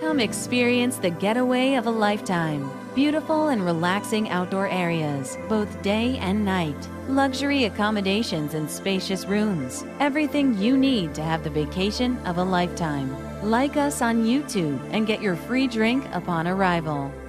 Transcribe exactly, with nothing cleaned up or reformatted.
Come experience the getaway of a lifetime. Beautiful and relaxing outdoor areas, both day and night. Luxury accommodations and spacious rooms. Everything you need to have the vacation of a lifetime. Like us on YouTube and get your free drink upon arrival.